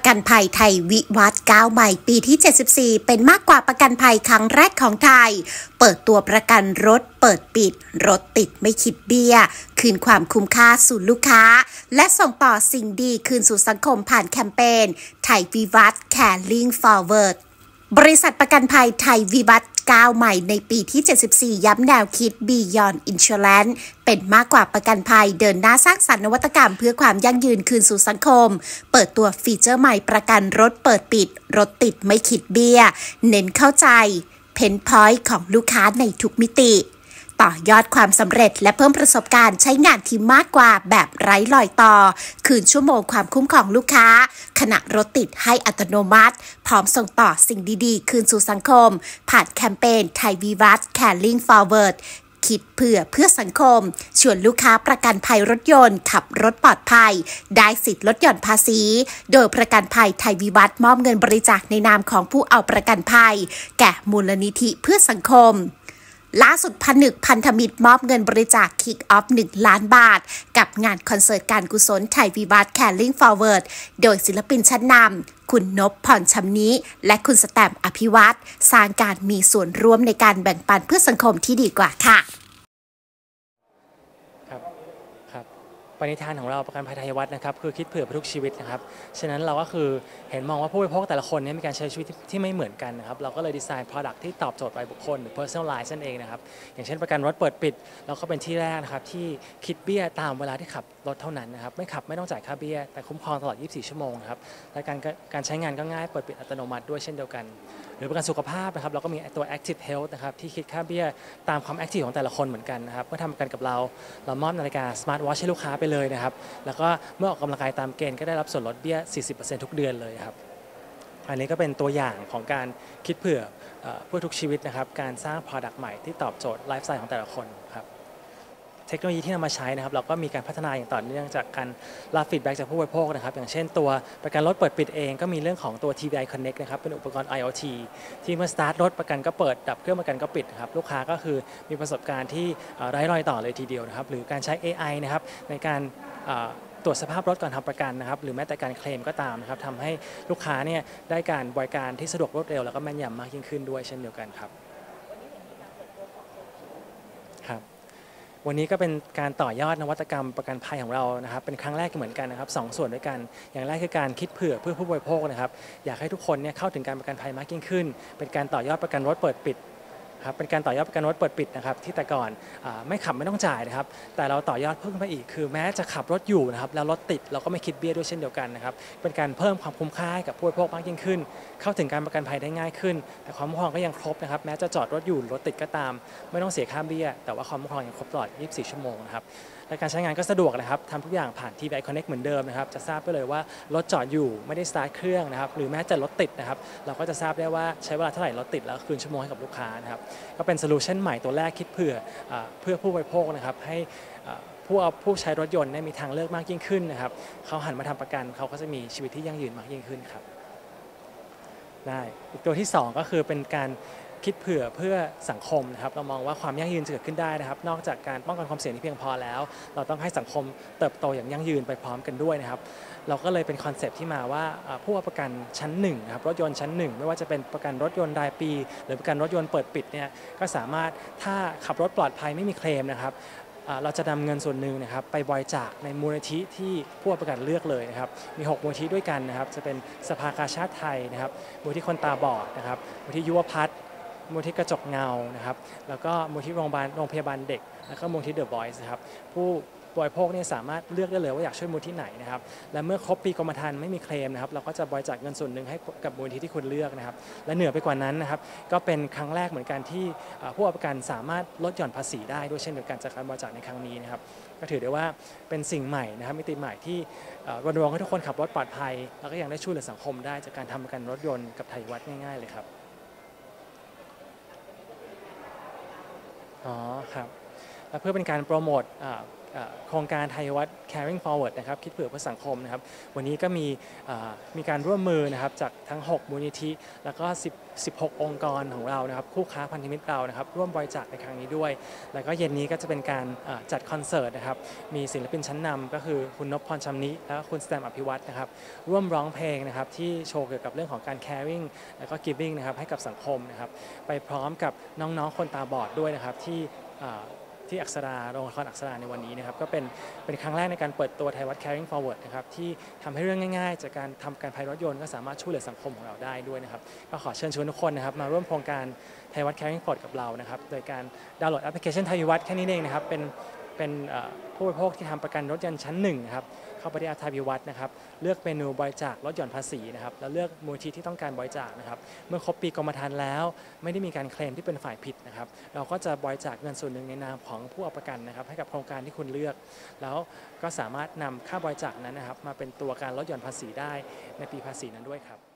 กันภัยไทยวิวัฒน์ก้าวใหม่ปีที่ 74 เป็นมากกว่าประกันภัยครั้งแรกของไทย เปิดตัวประกันรถเปิดปิดรถติดไม่คิดเบี้ยคืนความคุ้มค่าสู่ลูกค้าและส่งต่อสิ่งดีคืนสู่สังคมผ่านแคมเปญไทยวิวัฒน์ Caring Forward บริษัทประกันภัยไทยวิวัฒน์ก้าวใหม่ในปีที่ 74 ย้ำแนวคิด Beyond Insurance เป็นมากกว่าประกันภัยเดินหน้าสร้างสรรค์นวัตกรรมเพื่อความยั่งยืนคืนสู่สังคมเปิดตัวฟีเจอร์ใหม่ประกันรถเปิดปิดรถติดไม่คิดเบี้ยเน้นเข้าใจเพนพอยต์ของลูกค้าในทุกมิติต่อยอดความสำเร็จและเพิ่มประสบการณ์ใช้งานที่มากกว่าแบบไร้รอยต่อคืนชั่วโมงความคุ้มของลูกค้าขณะรถติดให้อัตโนมัติพร้อมส่งต่อสิ่งดีๆคืนสู่สังคมผ่านแคมเปญไทยวิวัฒน์ Caring Forward คิดเพื่อสังคมชวนลูกค้าประกันภัยรถยนต์ขับรถปลอดภัยได้สิทธิ์ลดหย่อนภาษีโดยประกันภัยไทยวิวัฒน์มอบเงินบริจาคในนามของผู้เอาประกันภัยแก่มูลนิธิเพื่อสังคมล่าสุดผนึกพันธมิตรมอบเงินบริจาค Kick Off 1 ล้านบาทกับงานคอนเสิร์ตการกุศลไทยวิวัฒน์ Caring Forward โดยศิลปินชั้นนำคุณนพพรชำนิและคุณสแตมป์อภิวัตรสร้างการมีส่วนร่วมในการแบ่งปันเพื่อสังคมที่ดีกว่าค่ะปณิธานของเราประกันภัยไทยวัฒน์นะครับคือคิดเผื่อทุกชีวิตนะครับฉะนั้นเราก็คือเห็นมองว่าผู้บริโภคแต่ละคนมีการใช้ชีวิตที่ไม่เหมือนกันนะครับเราก็เลยดีไซน์ Product ที่ตอบโจทย์รายบุคคลหรือ Personalize นั่นเองนะครับอย่างเช่นประกันรถเปิดปิดเราก็เป็นที่แรกนะครับที่คิดเบี้ยตามเวลาที่ขับรถเท่านั้นนะครับไม่ขับไม่ต้องจ่ายค่าเบี้ยแต่คุ้มครองตลอด 24 ชั่วโมงนะครับและการใช้งานก็ง่ายเปิดปิดอัตโนมัติด้วยเช่นเดียวกันหรือประกันสุขภาพนะครับเราก็มีตัว Active Health นะครับที่คิดค่าเบี้ยตามความแอคทีฟของแต่ละคนเหมือนกันนะครับเมื่อทำประกันกับเรามอบนาฬิกา Smart Watch ให้ลูกค้าไปเลยนะครับแล้วก็เมื่อออกกำลังกายตามเกณฑ์ก็ได้รับส่วนลดเบี้ย 40% ทุกเดือนเลยครับอันนี้ก็เป็นตัวอย่างของการคิดเผื่อเพื่อทุกชีวิตนะครับการสร้าง Product ใหม่ที่ตอบโจทย์ไลฟ์สไตล์ของแต่ละคนครับเทคโนโลยีที่นำมาใช้นะครับเราก็มีการพัฒนาอย่างต่อเนื่องจากการรับฟีดแบ็กจากผู้บริโภคนะครับอย่างเช่นตัวประกันรถเปิดปิดเองก็มีเรื่องของตัว TVI Connect นะครับเป็นอุปกรณ์ IoT ที่เมื่อสตาร์ทรถประกันก็เปิดดับเครื่องประกันก็ปิดครับลูกค้าก็คือมีประสบการณ์ที่ไร้รอยต่อเลยทีเดียวนะครับหรือการใช้ AI นะครับในการตรวจสภาพรถก่อนทำประกันนะครับหรือแม้แต่การเคลมก็ตามนะครับทำให้ลูกค้าเนี่ยได้การบริการที่สะดวกรวดเร็วแล้วก็แม่นยำมากยิ่งขึ้นด้วยเช่นเดียวกันครับวันนี้ก็เป็นการต่อยอดนวัตกรรมประกันภัยของเรานะครับเป็นครั้งแรกเหมือนกันนะครับ2 ส่วนด้วยกันอย่างแรกคือการคิดเผื่อผู้บริโภคนะครับอยากให้ทุกคนเนี่ยเข้าถึงการประกันภัยมากยิ่งขึ้นเป็นการต่อยอดประกันรถเปิดปิดครับเป็นการต่อยอดประกันรถเปิดปิดนะครับที่แต่ก่อนไม่ขับไม่ต้องจ่ายนะครับแต่เราต่อยอดเพิ่มไปอีกคือแม้จะขับรถอยู่นะครับแล้วรถติดเราก็ไม่คิดเบี้ยด้วยเช่นเดียวกันนะครับเป็นการเพิ่มความคุ้มค่าให้กับผู้บริโภคมากยิ่งขึ้นเข้าถึงการประกันภัยได้ง่ายขึ้นแต่ความคุ้มครองก็ยังครบนะครับแม้จะจอดรถอยู่รถติดก็ตามไม่ต้องเสียค่าเบี้ยแต่ว่าความคุ้มครองยังครบตลอด 24 ชั่วโมงนะครับและการใช้งานก็สะดวกนะครับทำทุกอย่างผ่าน TVI Connect เหมือนเดิมนะครับจะทราบไปเลยว่ารถจอดอยู่ไม่ได้สตาร์ทเครื่องนะครับหรือแม้จะรถติดนะครับเราก็จะทราบได้ว่าใช้เวลาเท่าไหร่รถติดแล้วคืนชั่วโมงให้กับลูกค้านะครับก็เป็นโซลูชันใหม่ตัวแรกคิดเพื่อผู้บริโภคนะครับให้ผู้ใช้รถยนต์มีทางเลือกมากยิ่งขึ้นนะครับเขาหันมาทำประกันเขาก็จะมีชีวิตที่ยั่งยืนมากยิ่งขึ้นครับได้อีกตัวที่2ก็คือเป็นการคิดเพื่อสังคมนะครับเรามองว่าความยั่งยืนจะเกิดขึ้นได้นะครับนอกจากการป้องกันความเสี่ยงที่เพียงพอแล้วเราต้องให้สังคมเติบโตอย่างยั่งยืนไปพร้อมกันด้วยนะครับเราก็เลยเป็นคอนเซปต์ที่มาว่าผู้ประกันชั้น1นะครับรถยนต์ชั้น1ไม่ว่าจะเป็นประกันรถยนต์รายปีหรือประกันรถยนต์เปิดปิดเนี่ยก็สามารถถ้าขับรถปลอดภัยไม่มีเคลมนะครับเราจะนำเงินส่วนหนึ่งนะครับไปบริจาคในมูลนิธิที่ผู้ประกันเลือกเลยนะครับมี6มูลนิธิด้วยกันนะครับจะเป็นสภากาชาดไทยนะครับมูลนิธิคนตาบอดนะครับมูลนิธิยุวพัฒน์มูลนิธิกระจกเงานะครับแล้วก็มูลนิธิโรงพยาบาลเด็กแล้วก็มูลนิธิเดอะบอยส์นะครับผู้บริโภคเนี่ยสามารถเลือกได้เลยว่าอยากช่วยมูลที่ไหนนะครับและเมื่อครบปีกรมธรรม์ไม่มีเคลมนะครับเราก็จะบริจาคเงินส่วนหนึ่งให้กับมูลที่คุณเลือกนะครับและเหนือไปกว่านั้นนะครับก็เป็นครั้งแรกเหมือนกันที่ผู้ประกันสามารถลดหย่อนภาษีได้ด้วยเช่นเดียวกันจากการบริจาคในครั้งนี้นะครับก็ถือได้ว่าเป็นสิ่งใหม่นะครับมิติใหม่ที่รณรงค์ให้ทุกคนขับรถปลอดภัยแล้วก็ยังได้ช่วยเหลือสังคมได้จากการทำประกันรถยนต์กับไทยวัฒน์ง่ายๆเลยครับอ๋อครับและเพื่อเป็นการโปรโมทโครงการไทยวัฒน์ Caring Forward นะครับคิดเผื่อเพื่อสังคมนะครับวันนี้ก็มีการร่วมมือนะครับจากทั้ง6มูลนิธิแล้วก็16องค์กรของเรานะครับคู่ค้าพันธมิตรเรานะครับร่วมบริจาคในครั้งนี้ด้วยแล้วก็เย็นนี้ก็จะเป็นการจัดคอนเสิร์ตนะครับมีศิลปินชั้นนำก็คือคุณนพพรชำนิและคุณสแตมอภิวัฒน์นะครับร่วมร้องเพลงนะครับที่โชว์เกี่ยวกับเรื่องของการ caring แล้วก็ giving นะครับให้กับสังคมนะครับไปพร้อมกับน้องๆคนตาบอดด้วยนะครับที่อักษราโรงละครอักษราในวันนี้นะครับก็เป็นครั้งแรกในการเปิดตัวไทยวัฒน์ Caring Forward นะครับที่ทำให้เรื่องง่ายๆจากการทำการภายรถยนต์ก็สามารถช่วยเหลือสังคมของเราได้ด้วยนะครับก็ขอเชิญชวนทุกคนนะครับมาร่วมโครงการไทยวัฒน์ Caring Forward กับเรานะครับโดยการดาวน์โหลดแอปพลิเคชันไทยวัฒน์แค่นี้เองนะครับเป็นผู้บริโภคที่ทำประกันรถยนต์ชั้น1นะครับเข้าไปที่แอปไทยวัฒน์นะครับเลือกเมนูบริจาคลดหย่อนภาษีนะครับแล้วเลือกมูลนิธิที่ต้องการบริจาคนะครับเมื่อครบปีกรมธรรม์แล้วไม่ได้มีการเคลมที่เป็นฝ่ายผิดนะครับเราก็จะบริจาคเงินส่วนหนึ่งในนามของผู้เอาประกันนะครับให้กับโครงการที่คุณเลือกแล้วก็สามารถนำค่าบริจาคนั้นนะครับมาเป็นตัวการลดหย่อนภาษีได้ในปีภาษีนั้นด้วยครับ